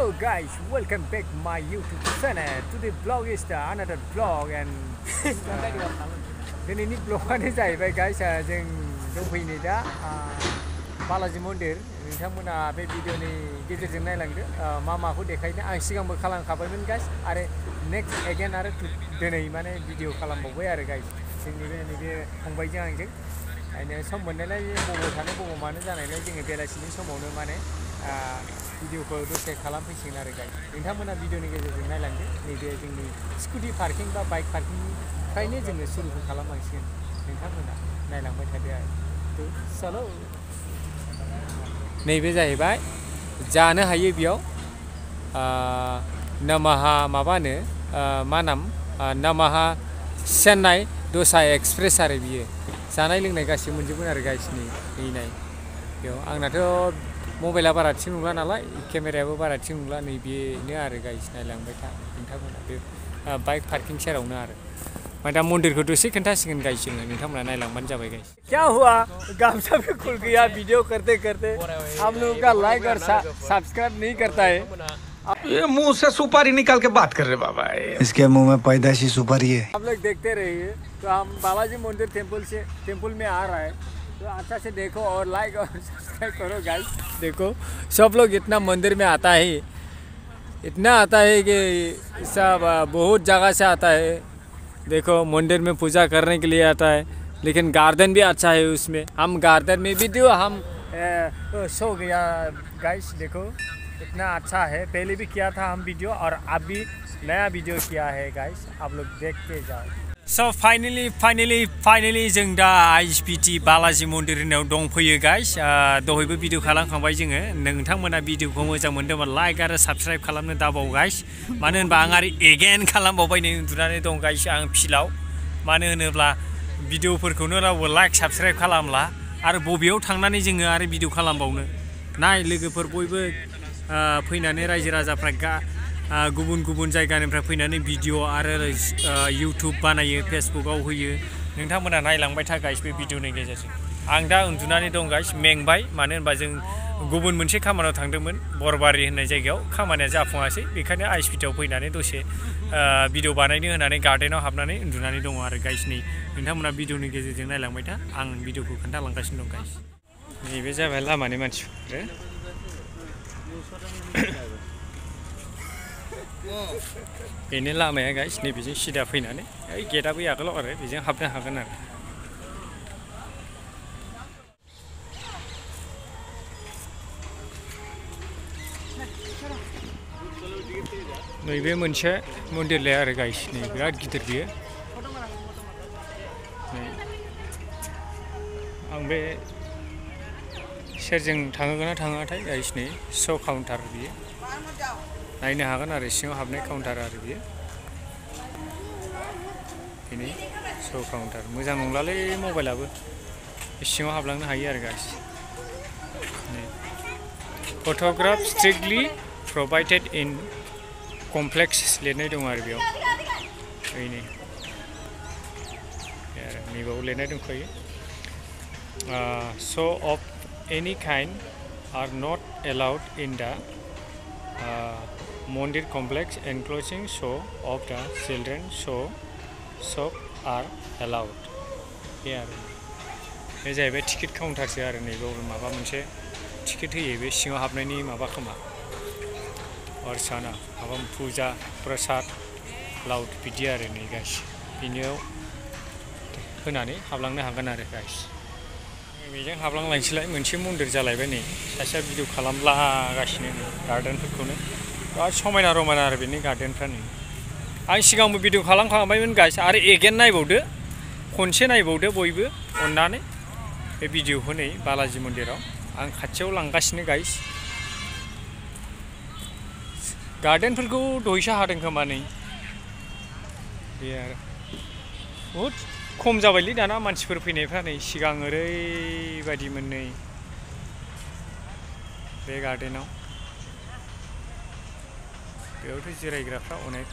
Hello guys, welcome back my YouTube channel. Today vlog is another vlog and दिनैनि vlogआनो जाहैबाय guys जों दंफैयो दा बालाजी मन्दिर नोंथांमोना बे भिडिअनि गेजेरजों नायलांदो मा माखौ देखायनो आं सिगांबो खालामखाबायमोन guys आरो नेक्स्ट एगेन आरो दिनै माने भिडिअ खालामबावबाय आरो guys जोंनि नैबे फंबायजों आंजों आरो सम मोननायलाय बबाव थानो बबाव मानो जानायलाय जोङो बेलासिनि समावनो माने भिडिअखौ दसे खालामफैसिगोन आरो गाइस नोंथांमोना भिडिअनि गेजेरजों नायलांदो नैबे जोंनि स्कुटि पार्किं बा बाइक पार्किंनिफ्रायनो जोङो सुरुखौ खालामलांसिगोन नोंथांमोना नायलांबाय थादो आरो चलो नैबे जाहैबाय जानो हायो बेयाव नामाहा माबानो मा नाम नामाहा चेन्नाइ दसा एक्सप्रेस आरो बियो जानाय लोंनाय गासिबो मोनजोबगोन आरो गाइसनि नाय बेयाव आंनाथ' मबाइला बारा थिग नंला नालाय केमेरायाबो बारा थिग नंला नैबेनो आरो गाइस नायलांबाय था नोंथांमोना बे बाइक पार्किं सेरावनो आरो ओमफ्राय दा मन्दिरखौ दसे खोन्थासिगोन गाइस जोङो नोंथांमोना नायलांबानो जाबाय गाइस क्या हुआ गामसा भी खुल गया वीडियो करते करते आप लोगों का लाइक और सब्सक्राइब नहीं करता है ये मुंह से सुपारी निकाल के बात कर रहे बाबा इसके मुंह में पैदाइशी सुपारी है आप लोग देखते रहिए तो हम बालाजी मंदिर टेम्पल में आ रहा है तो अच्छा से देखो और लाइक और सब्सक्राइब करो गाइस देखो सब लोग इतना मंदिर में आता है कि सब बहुत जगह से आता है देखो मंदिर में पूजा करने के लिए आता है लेकिन गार्डन भी अच्छा है उसमें हम गार्डन में भी दो हम सो गया गाइस देखो इतना अच्छा है पहले भी किया था हम वीडियो और अब भी नया वीडियो किया है गाइस आप लोग देखते जाओ So finally जों दा ISPT बालाजी मन्दिर होननायाव दंफैयो गाइस दहायबो भिडिअ खालामखांबाय जोङो नोंथांमोना भिडिअखौ मोजां मोनदोंबा लाइक आरो साबस्क्राइब खालामनो दाबाव गाइस मानो होनबा आं आरो एगेन खालामबावबाय नै उन्दुनानै दं गाइस आं फिल्डआव मानो होनोब्ला भिडिअफोरखौनो रावबो लाइक साबस्क्राइब खालामला आरो बबेयाव थांनानै जोङो आरो भिडिअ खालामबावनो नाय लोगोफोर बयबो फैनानै रायजो राजाफ्रा गुबुन गुबुन जायगानिफ्राय फैनानै भिडिअ आरो इउटुब बानायो फेसबुकआव होयो नोंथांमोना नायलांबाय था गाइस बे भिडिअनि गेजेरजों आं दा उन्दुनानै दं गाइस मेंबाय मानो होनबा जों गुबुन मोनसे खामानियाव थांदोंमोन बरबारि होननाय जायगायाव खामानिया जाफुङासै बेखायनो ISPTआव फैनानै दसे भिडिअ बानायनो होनानै गार्डेनाव हाबनानै उन्दुनानै दङ आरो गाइस नै नोंथांमोना भिडिअनि गेजेरजों नायलांबाय था आं भिडिअखौ खोन्थालांगासिनो दं गाइस नैबे जाबाय लामानि मानसिफोर बेनो लामाया गाइस नैबेजों सिदा फैनानै ओइ गेटआ बै आगोलाव आरो बेजों हाबनो हागोन आरो नैबे मोनसे मन्दिरलाय आरो गाइस नै बिराद गिदिर बियो आं बे सेरजों थाङोगोन ना थाङाथाय गाइस नै श' काउन्टार बियो नायनो हागोन आरो सिङाव हाबनाय काउन्टार आरो बियो बेनि श' काउन्टार मोजां नंलालै मबाइलाबो सिङाव हाबलांनो हायो आरो guys photograph strictly prohibited in complex लिरनाय दं आरो बेयाव बेनो नैबाव लिरनाय दंखायो shoe' of any kind are not allowed in the Mondir complex enclosing show of the children shop are allowed. Here, बे जाहैबाय टिकेट काउन्टारसो आरो नैबाव माबा मोनसे टिकेट होयो बे सिङाव हाबनायनि माबा खोमा अर्चना माबा फुजा प्रसाद लाउड बिदि आरो नै गाइस बिनियाव होनानै हाबलांनो हागोन आरो गाइस बेजों हाबलांलायनोसैलाय मोनसे मन्दिर जालायबाय नै सासेया भिडिअ खालामलागासिनो नै गार्डेनफोरखौनो बिराद समायना रमायना आरो बेनि गार्डेनफ्रा नै आं सिगांबो भिडिअ खालामखांबायमोन गाइस आरो एगेन नायबावदो खनसे नायबावदो बयबो अननानै बे भिडिअखौ नै बालाजी मन्दिराव आं खाथियाव लांगासिनो गाइस गार्डेनफोरखौ दहायसो हादों खोमा नै बे आरो बहुद खम जाबायलै दाना मानसिफोर फैनायफ्रा नै सिगां ओरैबायदिमोन नै बे गार्डेनाव बेयावथ' जिरायग्राफ्रा अनेक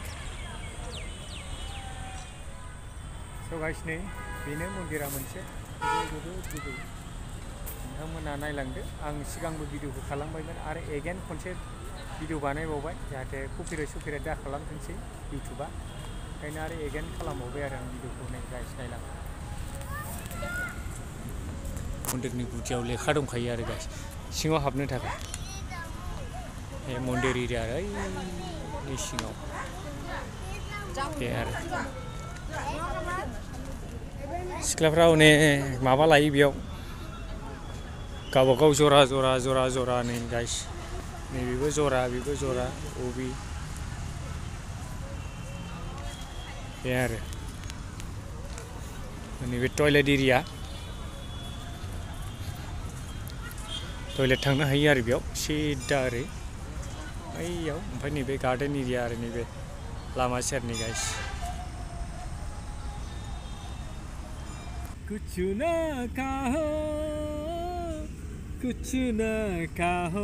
स' गाइस नै बेनो मन्दिरा मोनसे गोदो नोंथांमोना नायलांदो आं सिगांबो भिडिअखौ खालामबायमोन आरो एगेन खनसे भिडिअ बानायबावबाय जाहाथे कपिराइट दा खालामथोंसै इउटुबा ओंखायनो आरो एगेन खालामबावबाय आरो आं भिडिअखौ गाइस नायलां मन्दिरनि गुदियाव लेखा दंखायो आरो गाइस सिङाव हाबनो थाखाय बे मन्दिर एरिया आरो ओइनि सिङाव बे आरो सिख्लाफ्रा हनै माबा लायो बेयाव गावबागाव जरा नै गाइस नैबेबो जरा बेबो जरा बबे बे आरो नैबे टयलेट एरिया टयलेट थांनो हायो आरो बेयाव सिदा ओरै ओइयाव ओमफ्राय नैबे गार्डेन एरिया आरो नैबे लामा सेरनि गाइस कुछ ना कहो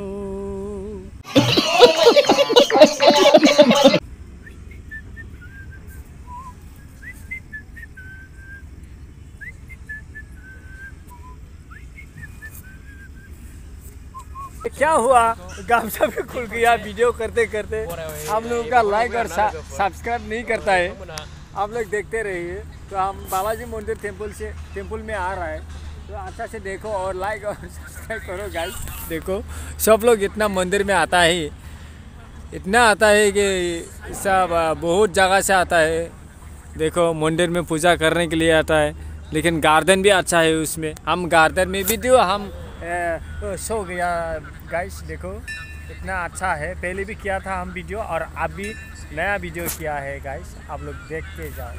क्या हुआ गामछा भी खुल गया वीडियो करते करते हम लोगों का लाइक और सब्सक्राइब नहीं करता है आप लोग देखते रहिए तो हम बालाजी मंदिर टेम्पल में आ रहा है तो अच्छा से देखो और लाइक और सब्सक्राइब करो गाइस देखो सब लोग इतना मंदिर में आता है इतना आता है कि सब बहुत जगह से आता है देखो मंदिर में पूजा करने के लिए आता है लेकिन गार्डन भी अच्छा है उसमें हम गार्डन में वीडियो हम सो गया गाइस देखो इतना अच्छा है पहले भी किया था हम वीडियो और अब भी नया वीडियो किया है गाइस आप लोग देखते जाओ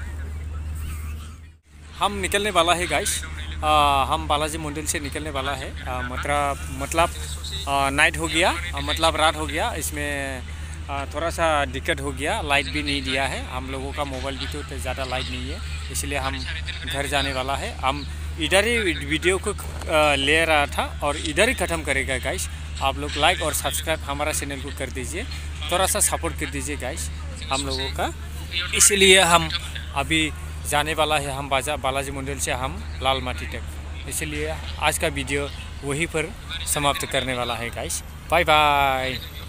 हम निकलने वाला है गाइस हम बालाजी मंदिर से निकलने वाला है मतलब नाइट हो गया मतलब रात हो गया इसमें थोड़ा सा दिक्कत हो गया लाइट भी नहीं दिया है हम लोगों का मोबाइल भी तो ज़्यादा लाइट नहीं है इसलिए हम घर जाने वाला है हम इधर ही वीडियो को ले रहा था और इधर ही ख़त्म करेगा गाइस आप लोग लाइक और सब्सक्राइब हमारा चैनल को कर दीजिए थोड़ा सा सपोर्ट कर दीजिए गाइस हम लोगों का इसलिए हम अभी जाने वाला है हम बालाजी मंदिर से हम लाल माटी तक इसलिए आज का वीडियो वहीं पर समाप्त करने वाला है गाइस बाय बाय।